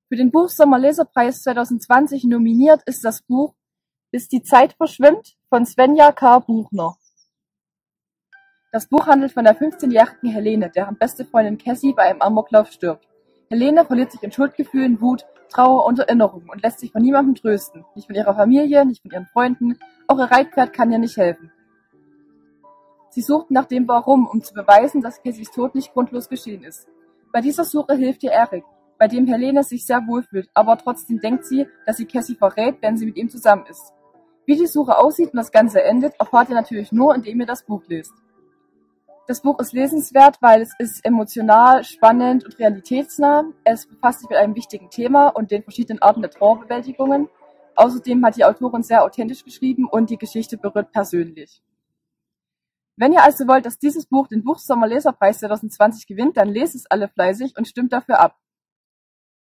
Für den Buchsommer-Leserpreis 2020 nominiert ist das Buch Bis die Zeit verschwimmt von Svenja K. Buchner. Das Buch handelt von der 15-jährigen Helene, deren beste Freundin Cassie bei einem Amoklauf stirbt. Helene verliert sich in Schuldgefühlen, Wut, Trauer und Erinnerungen und lässt sich von niemandem trösten. Nicht von ihrer Familie, nicht von ihren Freunden, auch ihr Reitpferd kann ihr nicht helfen. Sie sucht nach dem Warum, um zu beweisen, dass Cassies Tod nicht grundlos geschehen ist. Bei dieser Suche hilft ihr Eric, bei dem Helene sich sehr wohlfühlt, aber trotzdem denkt sie, dass sie Cassie verrät, wenn sie mit ihm zusammen ist. Wie die Suche aussieht und das Ganze endet, erfahrt ihr natürlich nur, indem ihr das Buch lest. Das Buch ist lesenswert, weil es ist emotional, spannend und realitätsnah. Es befasst sich mit einem wichtigen Thema und den verschiedenen Arten der Trauerbewältigungen. Außerdem hat die Autorin sehr authentisch geschrieben und die Geschichte berührt persönlich. Wenn ihr also wollt, dass dieses Buch den Buchsommer-Leserpreis 2020 gewinnt, dann lest es alle fleißig und stimmt dafür ab.